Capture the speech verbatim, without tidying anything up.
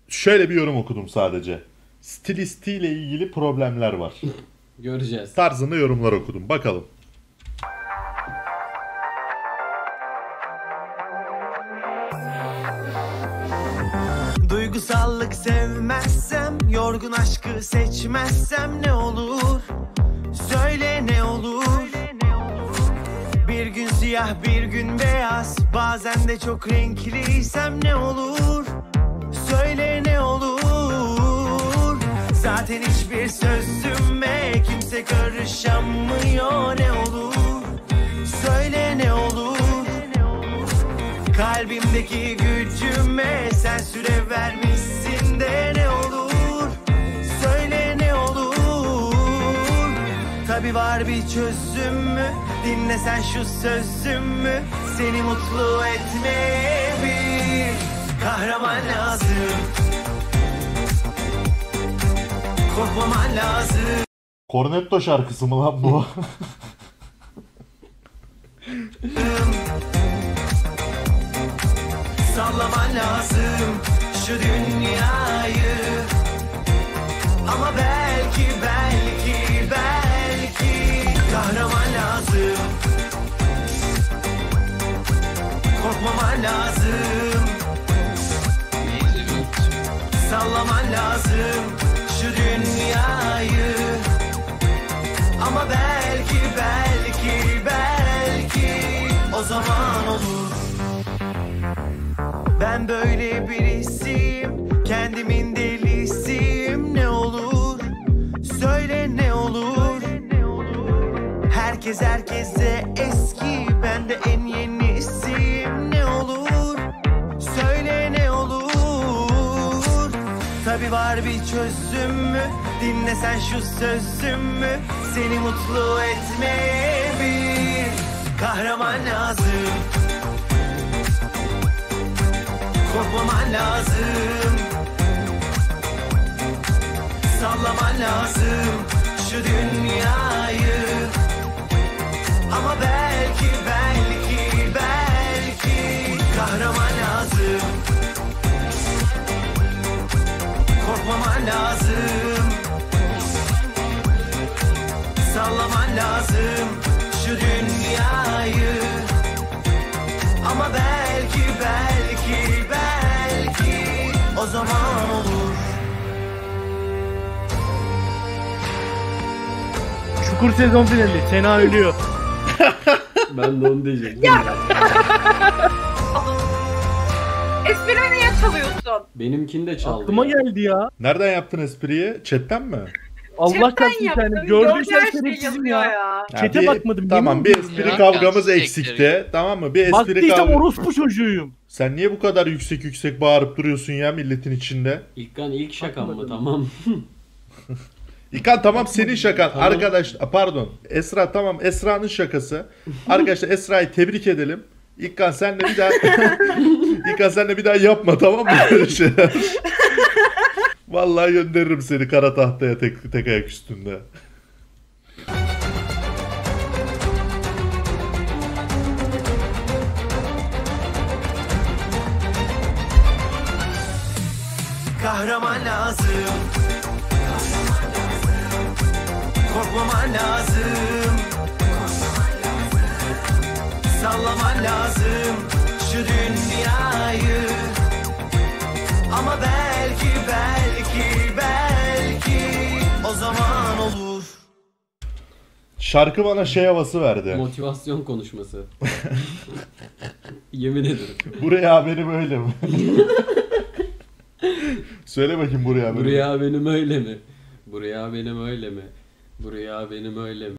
şöyle bir yorum okudum sadece. Stilistiyle ilgili problemler var. Göreceğiz. Tarzında yorumlar okudum. Bakalım. Duygusallık sevmezsem, yorgun aşkı seçmezsem ne olur? Söyle ne olur? Bir gün siyah bir gün beyaz, bazen de çok renkliysem ne olur? Söyle ne olur? Zaten hiçbir sözüme kimse karışamıyor ne olur? Söyle ne olur? Kalbimdeki gücüme sen süre vermişsin de ne olur? Söyle ne olur? Tabii var bir çözümü, dinle sen şu sözümü. Seni mutlu etmeye bir kahraman lazım. Korkmaman lazım. Cornetto şarkısı mı lan bu? Sallaman lazım şu dünyayı. Ama belki belki belki kahraman lazım. Korkmaman lazım. Sallaman lazım şu dünyayı. Ama belki belki belki o zaman olur. Ben böyle birisiyim, kendimin delisiyim ne olur? Söyle ne olur? Herkes herkese eski, ben de en yenisiyim ne olur? Söyle ne olur? Tabii var bir çözümü, dinle sen şu sözümü. Seni mutlu etmeye bir kahraman lazım. Korkmaman lazım. Sallaman lazım şu dünyayı. Ama belki belki belki kahraman lazım. Korkmaman lazım. Sallaman lazım şu dünyayı. Ama belki belki belki o zaman olur. Çukur sezon finali. Sena ölüyor. Ben de onu diyecektim. Esprimi niye çalıyorsun? Benimkini de çaldı. Aklıma ya. geldi ya. Nereden yaptın espriyi? Chatten mi? Allah Chatten kahretsin yaptım. yani. Gördüğün Gördüğü şey her şeyi şerefsizim yapıyor ya. ya. Ya Chat'e bir- bakmadım, Tamam yemin bir ediyorum espri ya. kavgamız Ya, eksikti. Tamam mı? Bir espri Baktıysam kavga. orospu çocuğuyum. Sen niye bu kadar yüksek yüksek bağırıp duruyorsun ya milletin içinde? İlkan ilk şakam mı? Bakmadım. Tamam. İkan tamam senin şakan. Tamam. Arkadaş pardon. Esra tamam Esra'nın şakası. Arkadaşlar Esra'yı tebrik edelim. İlkan senle bir daha İlkan senle bir daha yapma tamam mı böyle şeyler? Vallahi gönderirim seni kara tahtaya tek, tek ayak üstünde. Kahraman lazım. Korkmaman lazım. Sallaman lazım şu dünyayı. Ama belki belki belki o zaman olur. Şarkı bana şey havası verdi. Motivasyon konuşması. Yemin ederim. Buraya benim öyle mi? Söyle bakayım buraya benim. Buraya benim öyle mi? Buraya benim öyle mi? Buraya benim öyle mi?